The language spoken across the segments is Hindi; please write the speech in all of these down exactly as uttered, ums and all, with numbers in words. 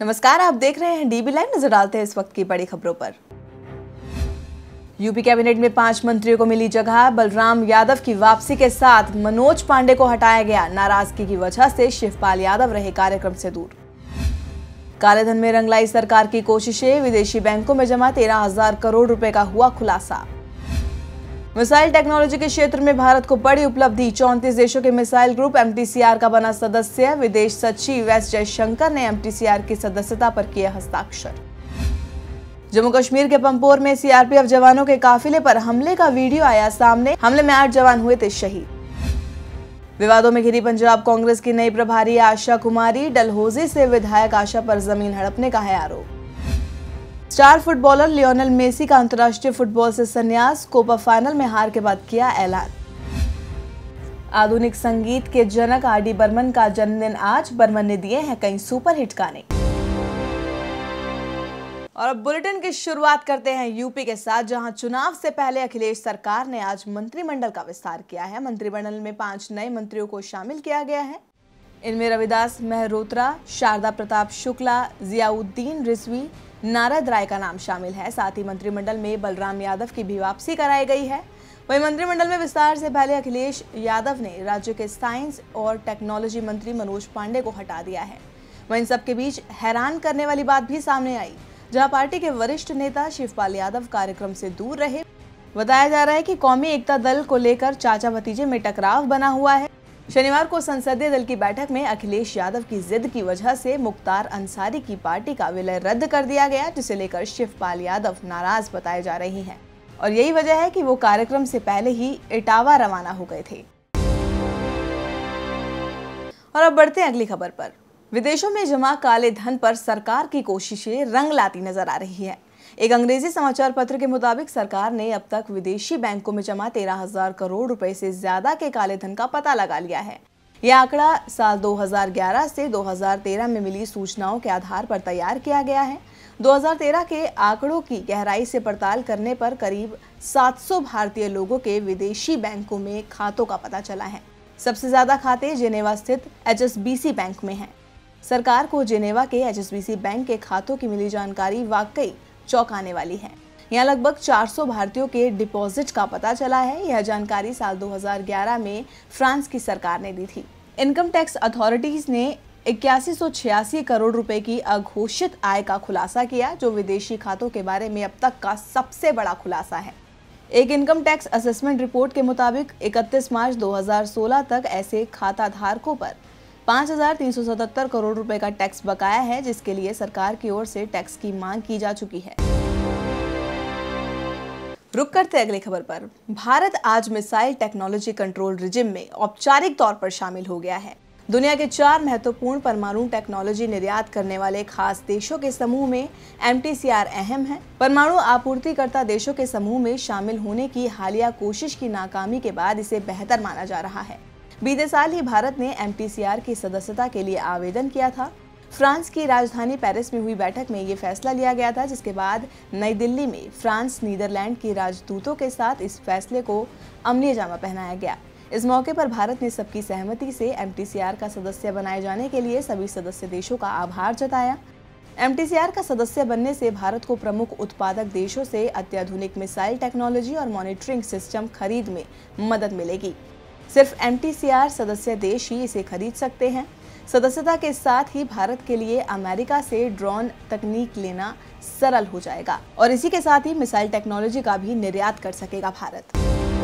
नमस्कार, आप देख रहे हैं डीबी लाइव। नजर डालते हैं इस वक्त की बड़ी खबरों पर। यूपी कैबिनेट में पांच मंत्रियों को मिली जगह। बलराम यादव की वापसी के साथ मनोज पांडे को हटाया गया। नाराजगी की वजह से शिवपाल यादव रहे कार्यक्रम से दूर। कालेधन में रंग लाई सरकार की कोशिशें। विदेशी बैंकों में जमा तेरह हजार करोड़ रुपए का हुआ खुलासा। मिसाइल टेक्नोलॉजी के क्षेत्र में भारत को बड़ी उपलब्धि। चौंतीस देशों के मिसाइल ग्रुप एमटीसीआर का बना सदस्य। विदेश सचिव एस जयशंकर ने एमटीसीआर की सदस्यता पर किए हस्ताक्षर। जम्मू कश्मीर के पंपोर में सीआरपीएफ जवानों के काफिले पर हमले का वीडियो आया सामने। हमले में आठ जवान हुए थे शहीद। विवादों में घिरी पंजाब कांग्रेस की नई प्रभारी आशा कुमारी। डलहौजी से विधायक आशा पर जमीन हड़पने का है आरोप। स्टार फुटबॉलर लियोनेल मेसी का अंतर्राष्ट्रीय फुटबॉल से संन्यास। कोपा फाइनल में हार के बाद किया ऐलान। आधुनिक संगीत के जनक आर डी बर्मन का जन्मदिन आज। बर्मन ने दिए हैं कई सुपरहिट गाने। और अब बुलेटिन की शुरुआत करते हैं यूपी के साथ, जहां चुनाव से पहले अखिलेश सरकार ने आज मंत्रिमंडल का विस्तार किया है। मंत्रिमंडल में पांच नए मंत्रियों को शामिल किया गया है। इनमें रविदास मेहरोत्रा, शारदा प्रताप शुक्ला, जियाउद्दीन रिजवी, नारद राय का नाम शामिल है। साथ ही मंत्रिमंडल में बलराम यादव की भी वापसी कराई गई है। वहीं मंत्रिमंडल में विस्तार से पहले अखिलेश यादव ने राज्य के साइंस और टेक्नोलॉजी मंत्री मनोज पांडे को हटा दिया है। वहीं सबके बीच हैरान करने वाली बात भी सामने आई, जहां पार्टी के वरिष्ठ नेता शिवपाल यादव कार्यक्रम से दूर रहे। बताया जा रहा है कि कौमी एकता दल को लेकर चाचा भतीजे में टकराव बना हुआ है। शनिवार को संसदीय दल की बैठक में अखिलेश यादव की जिद की वजह से मुख्तार अंसारी की पार्टी का विलय रद्द कर दिया गया, जिसे लेकर शिवपाल यादव नाराज बताए जा रहे हैं। और यही वजह है कि वो कार्यक्रम से पहले ही इटावा रवाना हो गए थे। और अब बढ़ते हैं अगली खबर पर। विदेशों में जमा काले धन पर सरकार की कोशिशें रंग लाती नजर आ रही है। एक अंग्रेजी समाचार पत्र के मुताबिक सरकार ने अब तक विदेशी बैंकों में जमा तेरह हजार करोड़ रुपए से ज्यादा के काले धन का पता लगा लिया है। यह आंकड़ा साल दो हज़ार ग्यारह से दो हज़ार तेरह में मिली सूचनाओं के आधार पर तैयार किया गया है। दो हज़ार तेरह के आंकड़ों की गहराई से पड़ताल करने पर करीब सात सौ भारतीय लोगों के विदेशी बैंकों में खातों का पता चला है। सबसे ज्यादा खाते जेनेवा स्थित H S B C bank में हैं। सरकार को जेनेवा के H S B C bank के खातों की मिली जानकारी वाकई चौंकाने वाली है। यहाँ लगभग चार सौ भारतीयों के डिपॉजिट का पता चला है। यह जानकारी साल दो हज़ार ग्यारह में फ्रांस की सरकार ने दी थी। इनकम टैक्स अथॉरिटीज ने इक्यासी सौ छियासी करोड़ रुपए की अघोषित आय का खुलासा किया, जो विदेशी खातों के बारे में अब तक का सबसे बड़ा खुलासा है। एक इनकम टैक्स असेसमेंट रिपोर्ट के मुताबिक इकतीस मार्च दो हज़ार सोलह तक ऐसे खाता धारकों पर पाँच हजार तीन सौ सतहत्तर करोड़ रुपए का टैक्स बकाया है, जिसके लिए सरकार की ओर से टैक्स की मांग की जा चुकी है। रुक करते अगली खबर पर। भारत आज मिसाइल टेक्नोलॉजी कंट्रोल रिजिम में औपचारिक तौर पर शामिल हो गया है। दुनिया के चार महत्वपूर्ण परमाणु टेक्नोलॉजी निर्यात करने वाले खास देशों के समूह में एमटीसीआर अहम है। परमाणु आपूर्तिकर्ता देशों के समूह में शामिल होने की हालिया कोशिश की नाकामी के बाद इसे बेहतर माना जा रहा है। बीते साल ही भारत ने एमटीसीआर की सदस्यता के लिए आवेदन किया था। फ्रांस की राजधानी पेरिस में हुई बैठक में ये फैसला लिया गया था, जिसके बाद नई दिल्ली में फ्रांस नीदरलैंड की राजदूतों के साथ इस फैसले को अमलीय जामा पहनाया गया। इस मौके पर भारत ने सबकी सहमति से एमटीसीआर का सदस्य बनाए जाने के लिए सभी सदस्य देशों का आभार जताया। एमटीसीआर का सदस्य बनने से भारत को प्रमुख उत्पादक देशों से अत्याधुनिक मिसाइल टेक्नोलॉजी और मॉनिटरिंग सिस्टम खरीद में मदद मिलेगी। सिर्फ एमटीसीआर सदस्य देश ही इसे खरीद सकते हैं। सदस्यता के साथ ही भारत के लिए अमेरिका से ड्रोन तकनीक लेना सरल हो जाएगा और इसी के साथ ही मिसाइल टेक्नोलॉजी का भी निर्यात कर सकेगा भारत।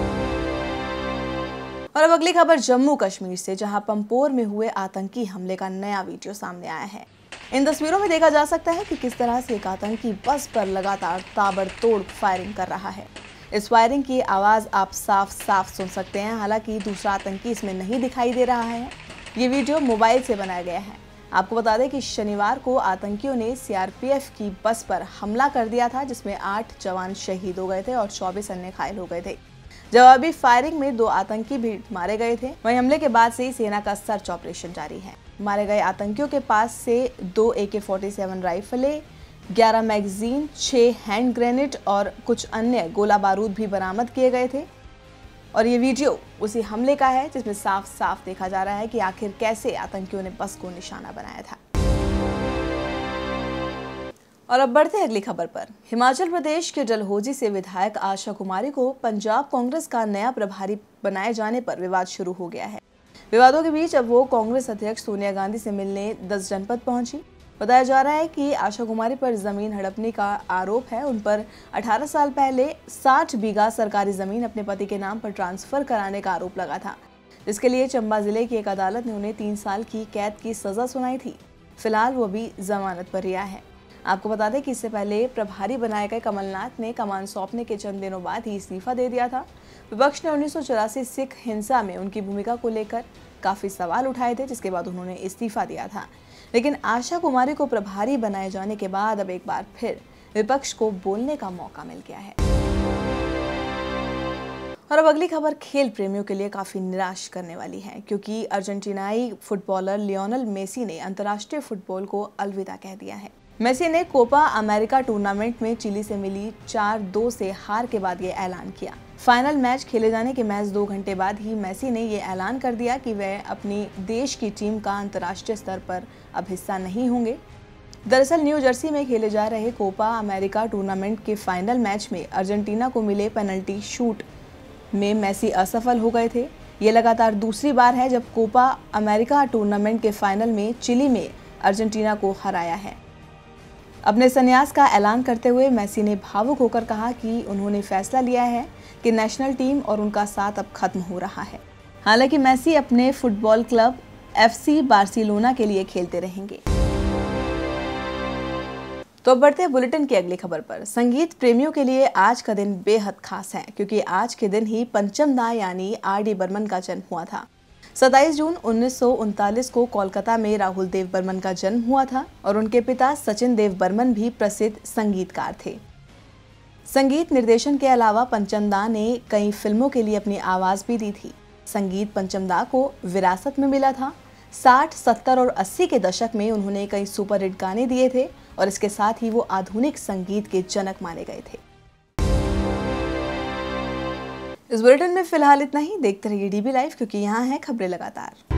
और अब अगली खबर जम्मू कश्मीर से, जहां पंपोर में हुए आतंकी हमले का नया वीडियो सामने आया है। इन तस्वीरों में देखा जा सकता है कि किस तरह से एक आतंकी बस पर लगातार ताबड़तोड़ फायरिंग कर रहा है। इस फायरिंग की आवाज़ आप साफ साफ सुन सकते हैं। हालांकि दूसरा आतंकी इसमें नहीं दिखाई दे रहा है। ये वीडियो मोबाइल से बनाया गया है। आपको बता दें कि शनिवार को आतंकियों ने सीआरपीएफ की बस पर हमला कर दिया था, जिसमें आठ जवान शहीद हो गए थे और चौबीस अन्य घायल हो गए थे। जवाबी फायरिंग में दो आतंकी भी मारे गए थे। वहीं हमले के बाद से ही सेना का सर्च ऑपरेशन जारी है। मारे गए आतंकियों के पास से दो ए के फोर्टी सेवन राइफलें, ग्यारह मैगजीन, छह हैंड ग्रेनेड और कुछ अन्य गोला बारूद भी बरामद किए गए थे। और ये वीडियो उसी हमले का है जिसमें साफ साफ देखा जा रहा है कि आखिर कैसे आतंकियों ने बस को निशाना बनाया था। और अब बढ़ते हैं अगली खबर पर। हिमाचल प्रदेश के डलहौजी से विधायक आशा कुमारी को पंजाब कांग्रेस का नया प्रभारी बनाए जाने पर विवाद शुरू हो गया है। विवादों के बीच अब वो कांग्रेस अध्यक्ष सोनिया गांधी से मिलने दस जनपद पहुंची। बताया जा रहा है कि आशा कुमारी पर जमीन हड़पने का आरोप है। उन पर अठारह साल पहले साठ बीघा सरकारी जमीन अपने पति के नाम पर ट्रांसफर कराने का आरोप लगा था, जिसके लिए चंबा जिले की एक अदालत ने उन्हें तीन साल की कैद की सजा सुनाई थी। फिलहाल वो भी जमानत पर रिहा है। आपको बता दें कि इससे पहले प्रभारी बनाए गए कमलनाथ ने कमान सौंपने के चंद दिनों बाद ही इस्तीफा दे दिया था। विपक्ष ने उन्नीस सौ चौरासी सिख हिंसा में उनकी भूमिका को लेकर काफी सवाल उठाए थे, जिसके बाद उन्होंने इस्तीफा दिया था। लेकिन आशा कुमारी को प्रभारी बनाए जाने के बाद अब एक बार फिर विपक्ष को बोलने का मौका मिल गया है। और अब अगली खबर खेल प्रेमियों के लिए काफी निराश करने वाली है, क्योंकि अर्जेंटीनाई फुटबॉलर लियोनेल मेसी ने अंतर्राष्ट्रीय फुटबॉल को अलविदा कह दिया है। मेसी ने कोपा अमेरिका टूर्नामेंट में चिली से मिली चार दो से हार के बाद ये ऐलान किया। फाइनल मैच खेले जाने के मैच दो घंटे बाद ही मेसी ने ये ऐलान कर दिया कि वह अपनी देश की टीम का अंतर्राष्ट्रीय स्तर पर अब हिस्सा नहीं होंगे। दरअसल न्यू जर्सी में खेले जा रहे कोपा अमेरिका टूर्नामेंट के फाइनल मैच में अर्जेंटीना को मिले पेनल्टी शूट में मेसी असफल हो गए थे। ये लगातार दूसरी बार है जब कोपा अमेरिका टूर्नामेंट के फाइनल में चिली में अर्जेंटीना को हराया है। अपने संन्यास का ऐलान करते हुए मेसी ने भावुक होकर कहा कि उन्होंने फैसला लिया है कि नेशनल टीम और उनका साथ अब खत्म हो रहा है। हालांकि मेसी अपने फुटबॉल क्लब एफसी बार्सिलोना के लिए खेलते रहेंगे। तो अब बढ़ते हैं बुलेटिन की अगली खबर पर। संगीत प्रेमियों के लिए आज का दिन बेहद खास है, क्योंकि आज के दिन ही पंचम दा यानी आर डी बर्मन का जन्म हुआ था। सत्ताईस जून उन्नीस सौ उनतालीस को कोलकाता में राहुल देव बर्मन का जन्म हुआ था और उनके पिता सचिन देव बर्मन भी प्रसिद्ध संगीतकार थे। संगीत निर्देशन के अलावा पंचम दा ने कई फिल्मों के लिए अपनी आवाज भी दी थी। संगीत पंचम दा को विरासत में मिला था। साठ, सत्तर और अस्सी के दशक में उन्होंने कई सुपर हिट गाने दिए थे और इसके साथ ही वो आधुनिक संगीत के जनक माने गए थे। इस बुलेटिन में फिलहाल इतना ही। देखते रहिए डीबी लाइव, क्योंकि यहाँ है खबरें लगातार।